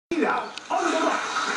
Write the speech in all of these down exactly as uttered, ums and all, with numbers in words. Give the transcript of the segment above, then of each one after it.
Mira, ¡hola!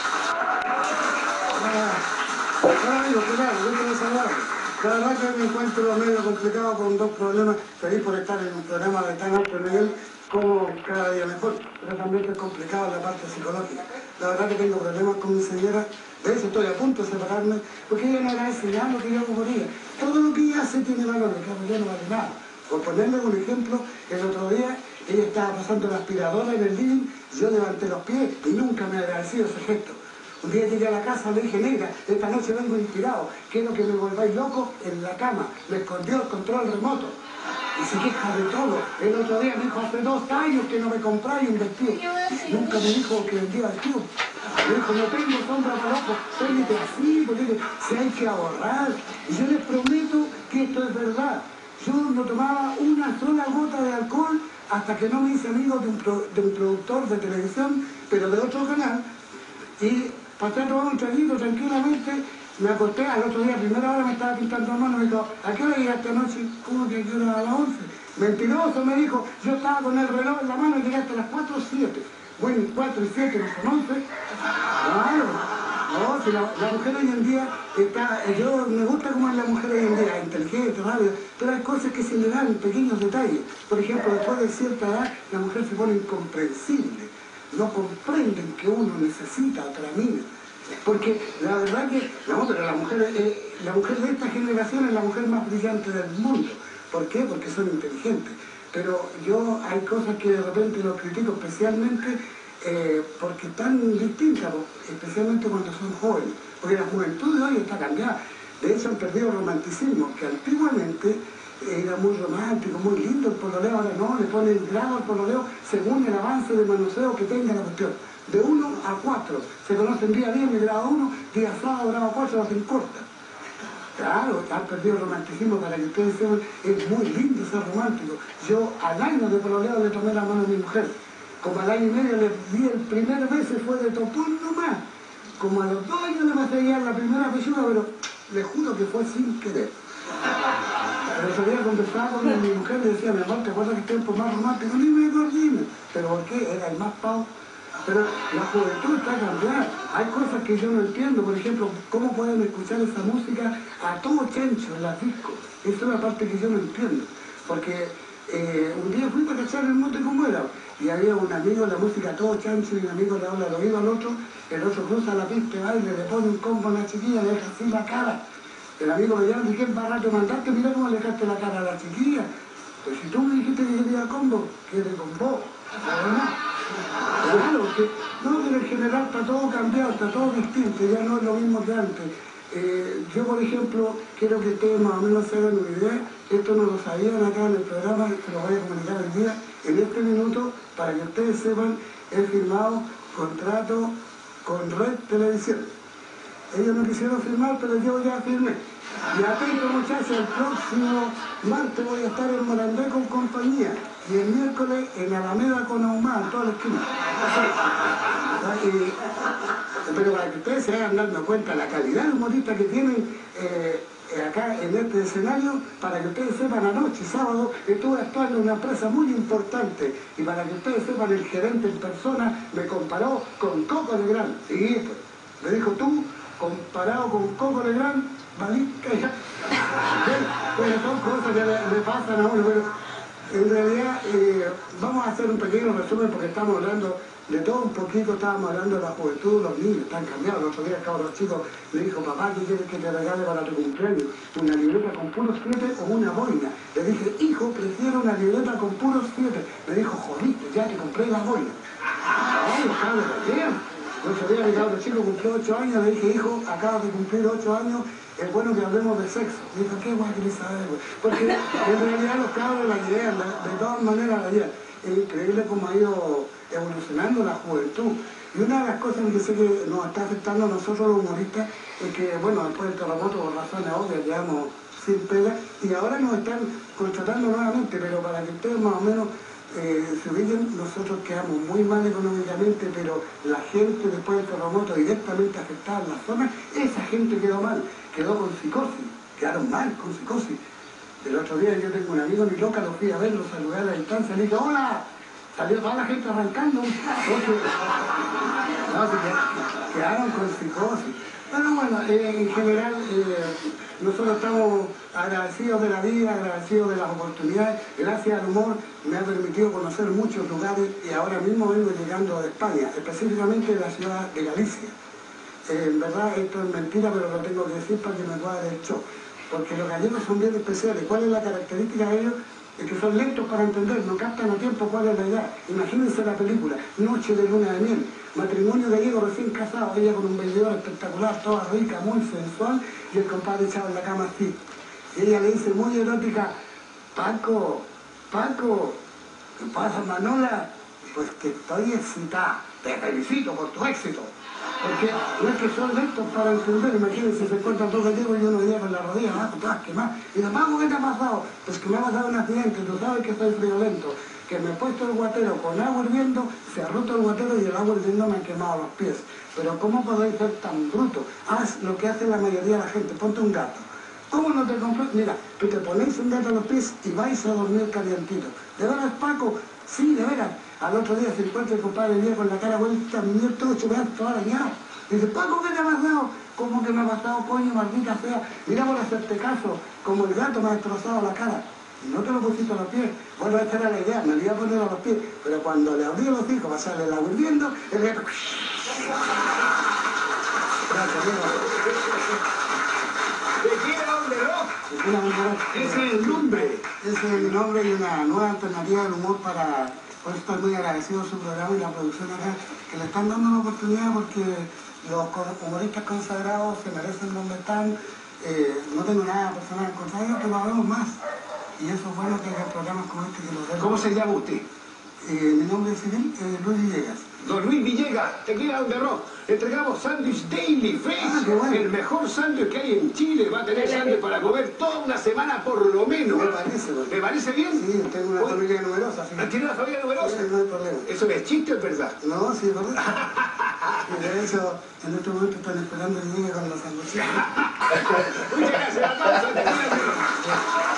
Ah, amigo, ¿qué tal? Yo quiero saludar. La verdad que me encuentro medio complicado con dos problemas. Feliz por estar en un programa de tan alto nivel como cada día mejor. Pero también es complicado la parte psicológica. La verdad que tengo problemas con mi señora. De eso estoy a punto de separarme, porque ella me agradece ya lo que yo moría. Todo lo que ella hace tiene valor, que yo no vale nada. Por ponerle un ejemplo, el otro día ella estaba pasando la aspiradora en el living, yo levanté los pies y nunca me ha agradecido ese gesto. Un día llegué a la casa, le dije, negra, esta noche vengo inspirado, quiero que me volváis loco en la cama. Me escondió el control remoto. Y se queja de todo. El otro día me dijo, hace dos años que no me compráis un vestido. Nunca me dijo que vendía vestido. Me dijo, no tengo sombra para ojos, péguete así, porque se hay que ahorrar. Y yo les prometo que esto es verdad. Yo no tomaba una sola gota de alcohol hasta que no me hice amigo de un, pro, de un productor de televisión, pero de otro canal, y pasé a tomar un traguito tranquilamente, me acosté, al otro día, a primera hora me estaba pintando la mano, me dijo, ¿a qué hora llegaste anoche? ¿Cómo que a qué hora? A las once. Mentiroso, me dijo, yo estaba con el reloj en la mano y llegaste a las cuatro o siete. Bueno, cuatro y siete, no son once. Claro. No, si la, la mujer hoy en día está, yo me gusta cómo es la mujer hoy en día, inteligente, rápida, pero hay cosas que se le dan pequeños detalles. Por ejemplo, después de cierta edad, la mujer se pone incomprensible. No comprenden que uno necesita otra mina. Porque la verdad que, no, pero la mujer, eh, la mujer de esta generación es la mujer más brillante del mundo. ¿Por qué? Porque son inteligentes. Pero yo hay cosas que de repente los critico, especialmente eh, porque están distintas, especialmente cuando son jóvenes. Porque la juventud de hoy está cambiada. De hecho han perdido el romanticismo, que antiguamente era muy romántico, muy lindo el pololeo, ahora no, le ponen grado al pololeo según el avance de manoseo que tenga la cuestión. De uno a cuatro, se conocen día diez, grado uno, día sábado, grado cuatro, lo hacen corta. Claro, han perdido el romanticismo, para que ustedes sepan, es muy lindo ser romántico. Yo al año de pololeo le tomé la mano a mi mujer. Como al año y medio le di el primer beso, fue de topón nomás. Como a los dos años le pasé ya la primera pechuga, pero le juro que fue sin querer. Pero se había conversado con mi mujer y le decía, mi amor, ¿te acuerdas que tiempo más romántico? Ni me acuerdo, dime. ¿Pero por qué? Era el más pavo. Pero la juventud está cambiada. Hay cosas que yo no entiendo. Por ejemplo, ¿cómo pueden escuchar esa música a todo chancho en las discos? Esa es una parte que yo no entiendo. Porque eh, un día fui para cachar el monte como era. Y había un amigo, la música a todo chancho, y un amigo le habla al oído al otro. El otro cruza la pista y baila, le pone un combo a la chiquilla, le deja así la cara. El amigo me llama y dice, ¿qué barato mandaste? Mira cómo le dejaste la cara a la chiquilla. Pues si tú me dijiste que quería combo, quiere con vos. Claro, que no, pero en general está todo cambiado, está todo distinto, ya no es lo mismo que antes. Eh, yo, por ejemplo, quiero que ustedes más o menos se hagan una idea, esto no lo sabían acá en el programa, se lo voy a comunicar hoy día, en este minuto, para que ustedes sepan, he firmado contrato con Red Televisión. Ellos no quisieron firmar, pero yo ya firmé. Y atento, muchachos, el próximo martes voy a estar en Morandé con compañía. Y el miércoles en Alameda con Ahumada, en toda la esquina. Y, pero para que ustedes se vayan dando cuenta la calidad humorista que tienen eh, acá en este escenario, para que ustedes sepan, anoche, sábado, estuve actuando en una empresa muy importante. Y para que ustedes sepan, el gerente en persona me comparó con Coco Legrand. Sí, pues, me dijo, tú, comparado con Coco Legrand, valiste ya. Pero son cosas que le, le pasan a uno. Pero en realidad, eh, vamos a hacer un pequeño resumen porque estamos hablando de todo un poquito, estábamos hablando de la juventud, los niños están cambiados. El otro día, cabros chicos, me dijo, papá, ¿qué quieres que te regale para tu cumpleaños? ¿Una libreta con puros siete o una boina? Le dije, hijo, prefiero una libreta con puros siete. Me dijo, jodiste, ya te compré la boina. Ay, los cabros también. El otro día mi cabro chico cumplió ocho años, le dije, hijo, acabas de cumplir ocho años, es bueno que hablemos de sexo. Me dijo, ¿qué guay querés saber, güey? Porque en realidad los cabros la llevan, de todas maneras la llevan. Es increíble cómo ha ido evolucionando la juventud. Y una de las cosas que sé que nos está afectando a nosotros los humoristas es que, bueno, después del terremoto, por razones obvias, llevamos sin pega, y ahora nos están contratando nuevamente, pero para que ustedes más o menos Eh, se ubiquen, nosotros quedamos muy mal económicamente, pero la gente después del terremoto directamente afectada en la zona, esa gente quedó mal, quedó con psicosis, quedaron mal con psicosis. El otro día yo tengo un amigo, ni loca, lo fui a ver, lo saludé a la distancia, le dije, hola, salió toda la gente arrancando. Entonces, No, se quedaron con psicosis. Pero bueno, eh, en general eh, nosotros estamos agradecidos de la vida, agradecidos de las oportunidades. Gracias al humor me ha permitido conocer muchos lugares y ahora mismo vengo llegando de España, específicamente de la ciudad de Galicia. Eh, en verdad esto es mentira, pero lo tengo que decir para que me pueda dar el show. Porque los gallegos son bien especiales. ¿Cuál es la característica de ellos? Es que son lentos para entender, no captan a tiempo cuál es la idea. Imagínense la película, Noche de luna de miel, matrimonio gallego recién casado, ella con un vendedor espectacular, toda rica, muy sensual, y el compadre echado en la cama así. Y ella le dice muy erótica, Paco, Paco, ¿qué pasa, Manola? Pues que estoy excitada, te felicito por tu éxito. Porque no es que son lentos para entender, imagínense, se encuentran dos gallegos y uno venía con la rodilla abajo, todas quemadas. Y dice, Paco, ¿qué te ha pasado? Pues que me ha pasado un accidente, tú sabes que soy friolento, que me he puesto el guatero con agua hirviendo, se ha roto el guatero y el agua hirviendo me ha quemado los pies. Pero ¿cómo podéis ser tan brutos? Haz lo que hace la mayoría de la gente, ponte un gato. ¿Cómo no te compras? Mira, tú te ponéis un gato a los pies y vais a dormir calientito. ¿De veras, Paco? Sí, de veras. Al otro día se encuentra el compadre día con la cara vuelta, mi nieto todo chupado, todo arañado. Dice, Paco, ¿qué te ha pasado? ¿Cómo que me ha pasado, coño, maldita sea? Mira por hacerte caso, como el gato me ha destrozado la cara. Y no te lo pusiste a los pies. Bueno, esta era la idea, me lo iba a poner a los pies. Pero cuando le abrí los hijos, va a salir el agua hirviendo, el gato... Gracias, amigo. ¿De quién hombre, no? Ese es el nombre. Ese es el nombre y una nueva alternativa del humor para... Por eso estoy muy agradecido a su programa y la producción acá, que le están dando la oportunidad porque los humoristas consagrados se merecen donde están. Eh, no tengo nada personal contra ellos, pero habemos más. Y eso es bueno que haya programas como este que lo den. ¿Cómo se llama usted? Eh, mi nombre civil es Luis Villegas. Don Luis Villegas, te queda donde no. Entregamos sándwich Daily Fresh, Ah, qué bueno. el mejor sándwich que hay en Chile. Va a tener sándwich para comer toda una semana por lo menos. Me parece, ¿no? ¿Te parece bien? Sí, tengo una Uy. familia numerosa. Así que... ¿Tiene una familia numerosa? Sí, no hay problema. ¿Eso es chiste o es verdad? No, sí, es verdad. Y de hecho, en este momento están esperando que llegue con los sándwiches. Muchas gracias, aplausos, te cuidas.